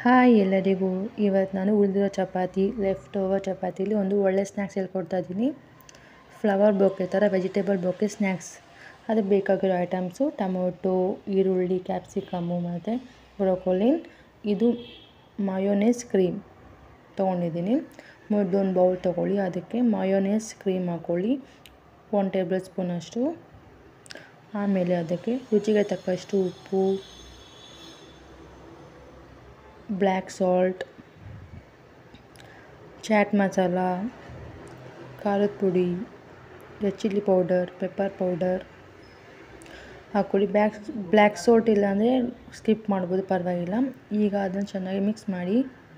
Hi ಎಲ್ಲರಿಗೂ. ಇವತ್ತು ನಾನು ಉಳಿದಿರೋ ಚಪಾತಿ, ಲೆಫ್ಟ್ ಓವರ್ ಚಪಾತಿಲಿ ಒಂದು ಒಳ್ಳೆ ಸ್ನ್ಯಾಕ್ಸ್ ಹೇಳ್ಕೊಡ್ತಾ ಇದ್ದೀನಿ. ಫ್ಲವರ್ ಬೊಕ್ಕೆ ಥರ ವೆಜಿಟೇಬಲ್ ಬೊಕ್ಕೆ ಸ್ನ್ಯಾಕ್ಸ್. ಅದಕ್ಕೆ ಬೇಕಾಗಿರೋ ಐಟಮ್ಸು ಟೊಮೊಟೊ, ಈರುಳ್ಳಿ, ಕ್ಯಾಪ್ಸಿಕಮ್ಮು ಮತ್ತು ಬ್ರೊಕೊಲಿನ್. ಇದು ಮಯೋನೇಸ್ ಕ್ರೀಮ್ ತೊಗೊಂಡಿದ್ದೀನಿ. ಮೊದಲೊಂದು ಬೌಲ್ ತೊಗೊಳ್ಳಿ, ಅದಕ್ಕೆ ಮಯೋನೇಸ್ ಕ್ರೀಮ್ ಹಾಕ್ಕೊಳ್ಳಿ 1 ಟೇಬಲ್ ಸ್ಪೂನಷ್ಟು. ಆಮೇಲೆ ಅದಕ್ಕೆ ರುಚಿಗೆ ತಕ್ಕಷ್ಟು ಉಪ್ಪು, ಬ್ಲ್ಯಾಕ್ ಸಾಲ್ಟ್, ಚಾಟ್ ಮಸಾಲ, ಖಾರದ ಪುಡಿ, red chilli powder, pepper powder ಹಾಕ್ಕೊಳ್ಳಿ. ಬ್ಲ್ಯಾಕ್ ಸಾಲ್ಟ್ ಇಲ್ಲಾಂದರೆ ಸ್ಕಿಪ್ ಮಾಡ್ಬೋದು, ಪರವಾಗಿಲ್ಲ. ಈಗ ಅದನ್ನು ಚೆನ್ನಾಗಿ ಮಿಕ್ಸ್ ಮಾಡಿ.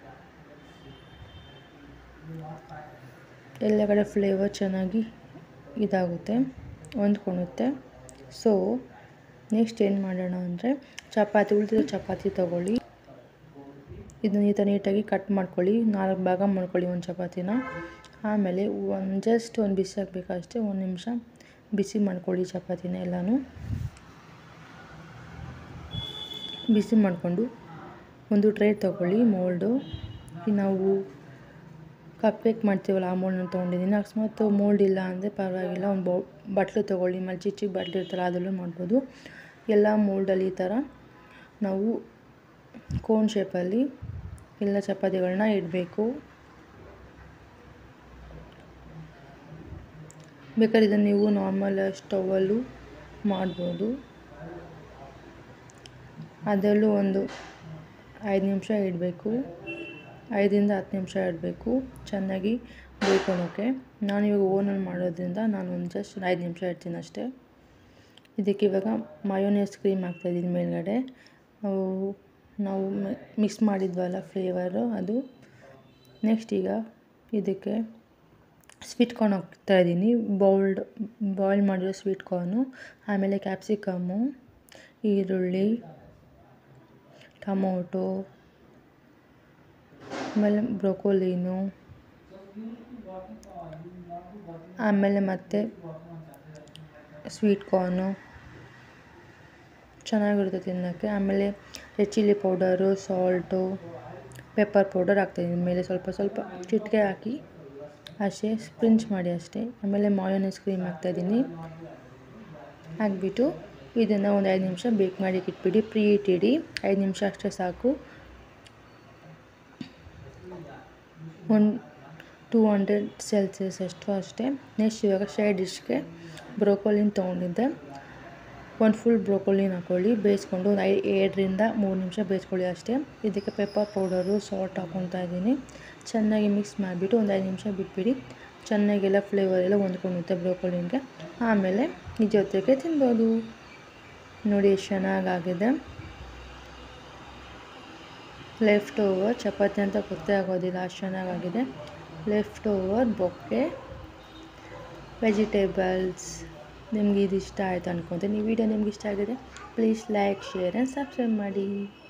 ಎಲ್ಲ ಕಡೆ ಫ್ಲೇವರ್ ಚೆನ್ನಾಗಿ ಇದಾಗುತ್ತೆ, ಹೊಂದ್ಕೊಳ್ಳುತ್ತೆ. ಸೊ ನೆಕ್ಸ್ಟ್ ಏನು ಮಾಡೋಣ ಅಂದರೆ ಉಳಿದಿರೋ ಚಪಾತಿ ತೊಗೊಳ್ಳಿ. ಇದನ್ನ ಈ ಥರ ನೀಟಾಗಿ ಕಟ್ ಮಾಡ್ಕೊಳ್ಳಿ, 4 ಭಾಗ ಮಾಡ್ಕೊಳ್ಳಿ ಒಂದು ಚಪಾತಿನ. ಆಮೇಲೆ ಜಸ್ಟ್ ಒಂದು ಬಿಸಿ ಆಗಬೇಕಷ್ಟೇ, 1 ನಿಮಿಷ ಬಿಸಿ ಮಾಡ್ಕೊಳ್ಳಿ ಚಪಾತಿನ. ಎಲ್ಲನೂ ಬಿಸಿ ಮಾಡಿಕೊಂಡು ಒಂದು ಟ್ರೇ ತೊಗೊಳ್ಳಿ, ಮೋಲ್ಡು. ನಾವು ಕಪ್ ಕೇಕ್ ಮಾಡ್ತೀವಲ್ಲ ಆ ಮೋಲ್ಡನ್ನ ತೊಗೊಂಡಿದ್ದೀನಿ. ಅಕಸ್ಮಾತ್ ಮೋಲ್ಡ್ ಇಲ್ಲ ಅಂದರೆ ಪರವಾಗಿಲ್ಲ, ಒಂದು ಬಟ್ಲು ತೊಗೊಳ್ಳಿ, ಚಿಕ್ಕ ಬಟ್ಲು ಇರ್ತಲ್ಲ ಅದರಲ್ಲೂ ಮಾಡ್ಬೋದು. ಎಲ್ಲ ಮೋಲ್ಡಲ್ಲಿ ಈ ಥರ ನಾವು ಕೋನ್ ಶೇಪಲ್ಲಿ ಎಲ್ಲ ಚಪಾತಿಗಳನ್ನ ಇಡಬೇಕು. ಬೇಕಾದ್ರೆ ಇದನ್ನು ನೀವು ನಾರ್ಮಲ್ ಸ್ಟವಲ್ಲೂ ಮಾಡ್ಬೋದು. ಅದರಲ್ಲೂ ಒಂದು 5 ನಿಮಿಷ ಇಡಬೇಕು, 5ರಿಂದ 10 ನಿಮಿಷ ಇಡಬೇಕು ಚೆನ್ನಾಗಿ ಬೇಯ್ಕೊಳ್ಳೋಕ್ಕೆ. ನಾನು ಇವಾಗ ಓವನಲ್ಲಿ ಮಾಡೋದ್ರಿಂದ ನಾನು ಜಸ್ಟ್ 5 ನಿಮಿಷ ಇಡ್ತೀನಿ ಅಷ್ಟೇ. ಇದಕ್ಕೆ ಇವಾಗ ಮಯೋನೇಸ್ ಕ್ರೀಮ್ ಹಾಕ್ತಾಯಿದ್ದೀನಿ ಮೇಲ್ಗಡೆ. ನಾವು ಮಿಕ್ಸ್ ಮಾಡಿದ್ವಲ್ಲ ಫ್ಲೇವರು ಅದು. ನೆಕ್ಸ್ಟ್ ಈಗ ಇದಕ್ಕೆ ಸ್ವೀಟ್ ಕಾರ್ನ್ ಹಾಕ್ತಾಯಿದ್ದೀನಿ, ಬಾಯ್ಲ್ ಮಾಡಿರೋ ಸ್ವೀಟ್ ಕಾರ್ನು. ಆಮೇಲೆ ಕ್ಯಾಪ್ಸಿಕಮ್ಮು, ಈರುಳ್ಳಿ, ಟೊಮೊಟೊ, ಆಮೇಲೆ ಬ್ರೊಕೊಲಿನು, ಆಮೇಲೆ ಮತ್ತು ಸ್ವೀಟ್ ಕಾರ್ನು ಚೆನ್ನಾಗಿರುತ್ತೆ ತಿನ್ನೋಕ್ಕೆ. ಆಮೇಲೆ red chilli powder, salt, pepper powder ಹಾಕ್ತಾಯಿದ್ದೀನಿ ಮೇಲೆ ಸ್ವಲ್ಪ ಚಿಟಿಕೆ ಹಾಕಿ ಅಷ್ಟೇ, ಸ್ಪ್ರಿಂಚ್ ಮಾಡಿ ಅಷ್ಟೇ. ಆಮೇಲೆ ಮಯೋನೇಸ್ ಕ್ರೀಮ್ ಹಾಕ್ತಾಯಿದ್ದೀನಿ. ಹಾಕ್ಬಿಟ್ಟು ಇದನ್ನು ಒಂದು 5 ನಿಮಿಷ ಬೇಕ್ ಮಾಡಿ ಇಟ್ಬಿಡಿ. ಪ್ರೀ ಹೀಟ್ ಇಡಿ, 5 ನಿಮಿಷ ಅಷ್ಟೇ ಸಾಕು. 200 ಸೆಲ್ಸಿಯಸ್ ಅಷ್ಟೇ. ನೆಕ್ಸ್ಟ್ ಇವಾಗ ಸೈಡ್ ಡಿಶ್ಗೆ ಬ್ರೊಕೊಲಿನ್ ತೊಗೊಂಡಿದ್ದೆ, ಒಂದು ಫುಲ್ ಬ್ರೊಕೊಲಿನ್ ಹಾಕ್ಕೊಳ್ಳಿ. ಬೇಯಿಸ್ಕೊಂಡು ಒಂದು 2ರಿಂದ 3 ನಿಮಿಷ ಬೇಯಿಸ್ಕೊಳ್ಳಿ ಅಷ್ಟೇ. ಇದಕ್ಕೆ ಪೆಪ್ಪರ್ ಪೌಡರು, ಸಾಲ್ಟ್ ಹಾಕ್ಕೊತಾ ಇದ್ದೀನಿ. ಚೆನ್ನಾಗಿ ಮಿಕ್ಸ್ ಮಾಡಿಬಿಟ್ಟು ಒಂದು 5 ನಿಮಿಷ ಬಿಟ್ಬಿಡಿ. ಚೆನ್ನಾಗೆಲ್ಲ ಫ್ಲೇವರ್ ಎಲ್ಲ ಹೊಂದ್ಕೊಳ್ಳುತ್ತೆ ಬ್ರೊಕೊಲಿನ್ಗೆ. ಆಮೇಲೆ ಈ ಜೊತೆಗೆ ತಿನ್ಬೋದು. ನೋಡಿ ಎಷ್ಟು ಚೆನ್ನಾಗಾಗಿದೆ. ಲೆಫ್ಟ್ ಓವರ್ ಚಪಾತಿ ಅಂತ ಗೊತ್ತೇ ಆಗೋದಿಲ್ಲ, ಅಷ್ಟು ಚೆನ್ನಾಗಾಗಿದೆ. Leftover bouquet vegetables. ನಿಮ್ಗೆ ಇದು ಇಷ್ಟ ಆಯಿತು ಅನ್ಕೊತೀನಿ. ಈ ವಿಡಿಯೋ ನಿಮ್ಗೆ ಇಷ್ಟ ಆಗಿದೆ please like, share and subscribe ಮಾಡಿ.